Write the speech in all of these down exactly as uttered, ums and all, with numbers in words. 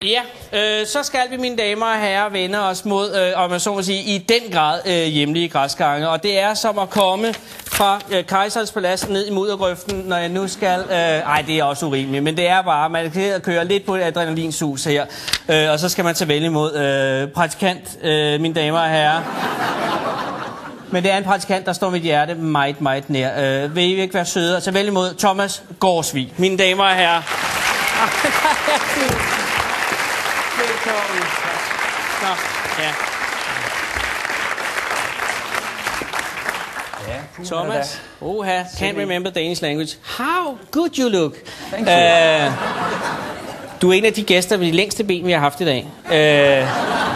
Ja, øh, så skal vi, mine damer og herrer, vende os mod, øh, om man så må sige, i den grad øh, hjemlige græsgange. Og det er som at komme fra øh, Kejserens Palads ned i muddergrøften, når jeg nu skal... Øh, ej, det er også urimeligt, men det er bare, man kan køre lidt på et adrenalinsus her. Øh, og så skal man tage vel imod øh, praktikant, øh, mine damer og herrer. Men det er en praktikant, der står mit hjerte meget, meget nær. Øh, vil I ikke være søde og tage vel imod Thomas Gårdsvig, mine damer og herrer. Velkommen. Nå, ja. Ja, Thomas, oha, can't remember Danish language. How good you look. Thank you. Uh, du er en af de gæster med de længste ben, vi har haft i dag. Uh,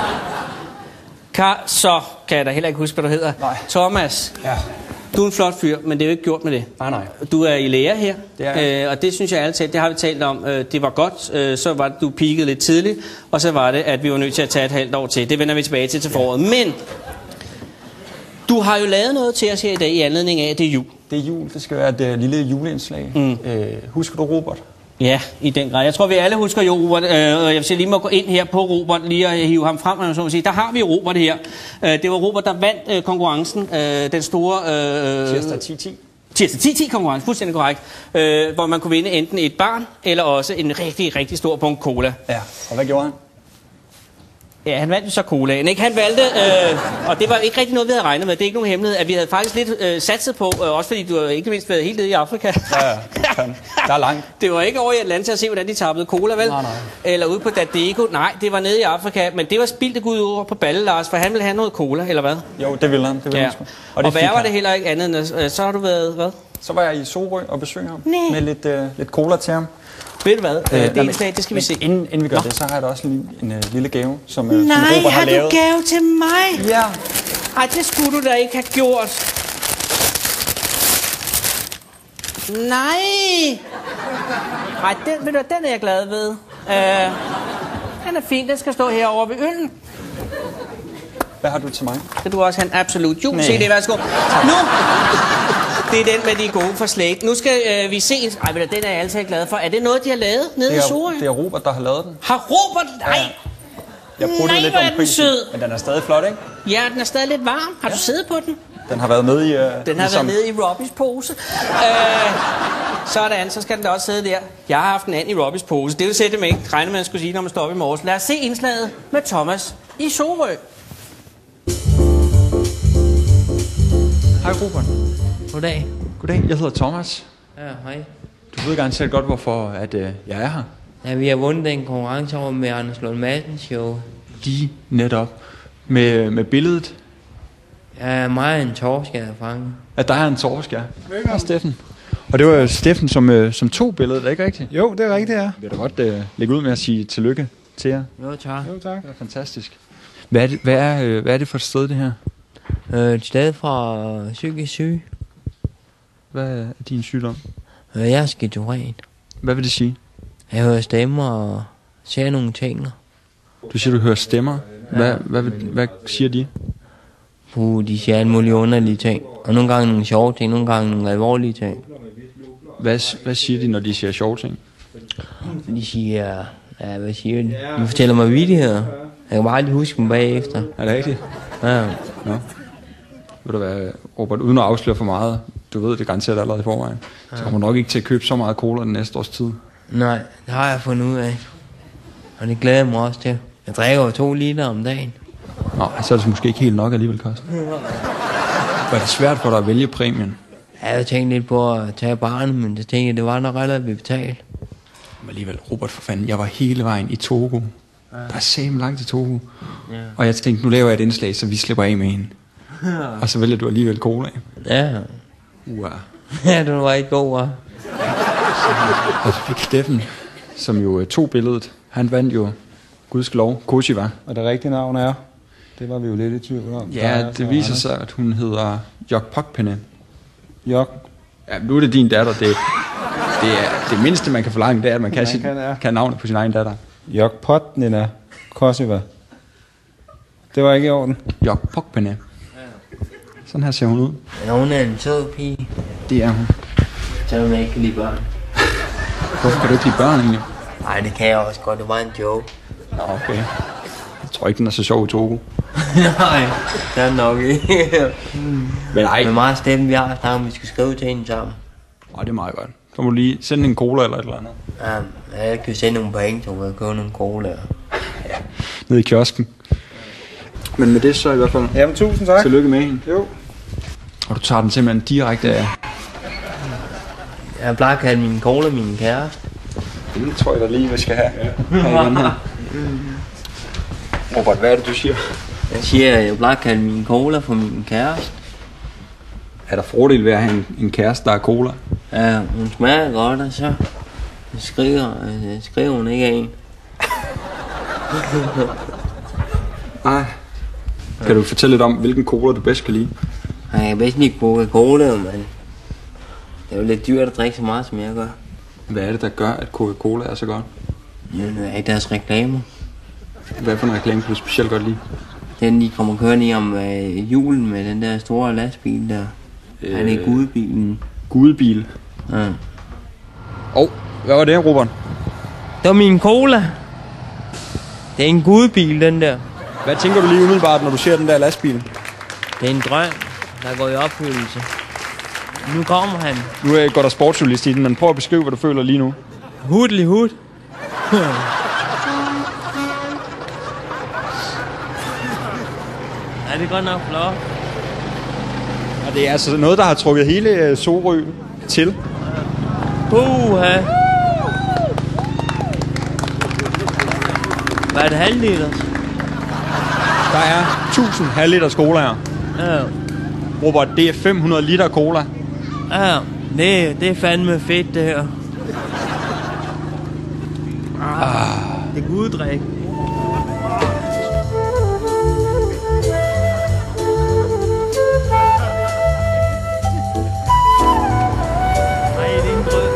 Kar, så kan jeg da heller ikke huske, hvad du hedder. Nej. Thomas. Ja. Du er en flot fyr, men det er jo ikke gjort med det. Nej, nej. Du er i lære her, Det er øh, og det synes jeg ærligt talt, det har vi talt om. Øh, det var godt, øh, så var det, du peakede lidt tidligt, og så var det, at vi var nødt til at tage et halvt år til. Det vender vi tilbage til til foråret. Men du har jo lavet noget til os her i dag i anledning af, at det er jul. Det er jul. Det skal være et uh, lille juleindslag. Mm. Øh, husker du Robert? Ja, i den grad. Jeg tror, vi alle husker jo Robert, øh, og jeg vil lige må gå ind her på Robert, lige og hive ham frem, så må sige. Der har vi Robert her. Øh, det var Robert, der vandt øh, konkurrencen, øh, den store... Øh, Tirsdag ti ti. Tirsdag ti ti konkurrence, fuldstændig korrekt, øh, hvor man kunne vinde enten et barn, eller også en rigtig, rigtig stor punkt cola. Ja, og hvad gjorde han? Ja, han vandt jo så colaen, ikke? Han valgte, øh, og det var ikke rigtig noget, vi havde regnet med, det er ikke nogen hemmelighed, at vi havde faktisk lidt øh, satset på, øh, også fordi du har ikke mindst været helt nede i Afrika. Ja, ja. Der er langt. Det var ikke over i Atlanta at se, hvordan de tappede cola, vel? Nej, nej. Eller ude på Dadego. Nej, det var nede i Afrika, men det var spildt ud over på Balle, Lars, for han ville have noget cola, eller hvad? Jo, det ville han. Det ville Ja. han sgu. Og, og hvad var han. det heller ikke andet end, øh, så har du været, hvad? Så var jeg i Sorø og besøgte ham Næh. med lidt, øh, lidt cola til ham. Ved du hvad? Øh, Øh, det nej, indslag, det skal vi men se. Inden, inden vi gør Nå. det, så har jeg da også en, en, en lille gave, som, øh, som Nej, Robert har, har du lavet. gave til mig? Ja. Ej, det skulle du da ikke have gjort. Nej! Ej, den, ved du, den er jeg glad ved. Uh, den er fin, den skal stå herovre ved øllen. Hvad har du til mig? Skal du også have en absolut jul? Nej. Se det, værsgo. Nu! Det er den med de gode forslag. Nu skal øh, vi se... Ej, ved du, den er jeg altid glad for. Er det noget, de har lavet nede Det i er, Sorø? det er Robert, der har lavet den. Har Robert... Nej! Jeg prøvede Nej, lidt hvor er om den prisen, sød. men den er stadig flot, ikke? Ja, den er stadig lidt varm. Har ja. du siddet på den? Den har været med i... Uh, Den har ligesom... været nede i Robbys pose. Øh, sådan, så skal den da også sidde der. Jeg har haft en and i Robbys pose. Det vil sætte mig ikke. Regner med, at skulle sige, når man står op i morges. Lad os se indslaget med Thomas i Sorø. Hej Robert. Goddag. Goddag, jeg hedder Thomas. Ja, hej. Du ved garanteret godt, hvorfor at, uh, jeg er her. Ja, vi har vundet en konkurrence over med Anders Lund Madsen show. Lige netop. Med, med billedet. Ja, mig og en torsk er fanget. At der er en torsk, ja. Hej Steffen. Og det var jo Steffen, som, uh, som tog billedet, er det ikke rigtigt? Jo, det er rigtigt, ja. Jeg vil da godt uh, lægge ud med at sige tillykke til jer. Jo, tak. Jo, tak. Det er fantastisk. Hvad er det, hvad er, uh, hvad er det for et sted, det her? Øh, et sted fra psykisk syge. Hvad er din sygdom? Øh, jeg er skizofren. Hvad vil det sige? Jeg hører stemmer og ser nogle ting. Du siger, du hører stemmer. Hvad, hvad, hvad, hvad siger de? Puh, de siger alle mulige underlige ting. Og nogle gange nogle sjove ting, nogle gange nogle alvorlige ting. Hvad, hvad siger de, når de siger sjove ting? De siger... Ja, hvad siger de? De fortæller mig vittigheder. Jeg kan bare aldrig huske dem bagefter. Er det rigtigt? Ja. Nå. Ved du hvad, Robert, uden at afsløre for meget, du ved det garanteret allerede i forvejen, så kommer du nok ikke til at købe så meget cola den næste års tid. Nej, det har jeg fundet ud af. Og det glæder jeg mig også til. Jeg drikker jo to liter om dagen. Nå, så er det måske ikke helt nok alligevel, Karsten. Var det svært for dig at vælge præmien? Jeg havde tænkt lidt på at tage barnet, men det tænkte jeg, det var nok relativt betalt. Men alligevel, Robert, for fanden, jeg var hele vejen i Togo. Ja. Der er sammen langt til Togo. Ja. Og jeg tænkte, nu laver jeg et indslag, så vi slipper af med hende. Ja. Og så vælger du alligevel cola. Ja. Wow. Ja, du var ikke god, hva'? Og så fik Steffen, som jo tog billedet, han vandt jo, gudskelov, Koshiva. Og det rigtige navn er? Det var vi jo lidt i tvivl om. Ja, det viser sig, at hun hedder Jokpokpenne. Jok. Ja, nu er det din datter. Det, det er det mindste, man kan forlange, det er, at man kan, Man sin, kan, ja. kan navnet på sin egen datter. Jokpotnina Kosova. Det var ikke i orden. Jokpokpenne. Sådan her ser hun ud. Ja, hun er en sød pige. Det er hun. Selvom jeg ikke kan lide børn. Hvorfor kan du ikke lide børn egentlig? Nej, det kan jeg også godt. Det var en joke. Nå, okay. Jeg tror ikke, den er så sjov i Togo. Nej, det er nok ikke. Men nej. Med meget stemme, vi har snakket om, vi skal skrive til hende sammen. Åh, det er meget godt. Så må du lige sende en cola eller et eller andet. Ja, jeg kan sende nogle penge, så jeg kan købe nogle cola. Ja, nede i kiosken. Men med det så i hvert fald. Jamen, tusind tak. Tillykke med hende. Jo. Og du tager den simpelthen direkte af. Jeg plejer at kalde min cola min kæreste. Det tror jeg da lige, vi skal have. Ja. Her. Robert, hvad er det, du siger? Jeg siger, at jeg plejer at kalde min cola for min kæreste. Er der fordel ved at have en, en kæreste, der er cola? Ja, hun smager godt, og så skriver, skriver hun ikke af en. Nej. Kan du fortælle lidt om, hvilken cola du bedst kan lide? Jeg kan bedst lide Coca-Cola, men det er jo lidt dyrt at drikke så meget, som jeg gør. Hvad er det, der gør, at Coca-Cola er så godt? Men er ikke deres reklamer. Hvad for en reklame kan du specielt godt lide? Den, de kommer kørende i om øh, julen med den der store lastbil der. Øh, Han er gudebilen. Gudebil? Ja. Åh, oh, hvad var det, Robert? Det var min cola. Det er en gudebil, den der. Hvad tænker du lige umiddelbart, når du ser den der lastbil? Det er en drøm, der går i opfyldelse. Nu kommer han. Nu er går der sportsjournalist i den, men prøv at beskrive, hvad du føler lige nu. Hudlig hud. Ja, det er godt nok flot. Og det er altså noget, der har trukket hele Sorø til. Puha. Hvad er det, halv liters? Der er tusind halvliters colaer. Ja. Robert, det er fem hundrede liter cola. Ja, det, det er fandme fedt, det her. Ah, det er guddrik. Nej, det er en drøm.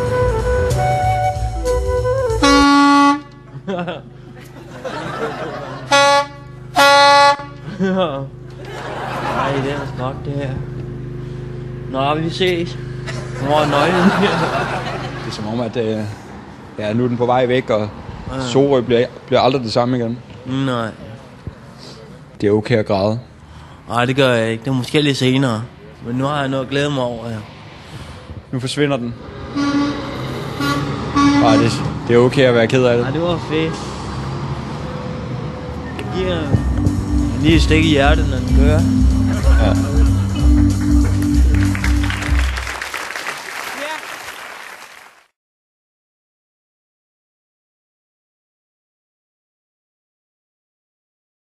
Nej, det er altså godt, det her. Nå, vi ses. Hvor er nøglen? Det er som om, at øh, ja, nu er den på vej væk, og ja. Sorø bliver, bliver aldrig det samme igen. Nej. Det er okay at græde. Nej, det gør jeg ikke. Det er måske lidt senere. Men nu har jeg noget at glæde mig over, ja. Nu forsvinder den. Nej, det, det er okay at være ked af det. Nej, det var fedt. Jeg giver lige et stik i hjertet, når den kører. Ja.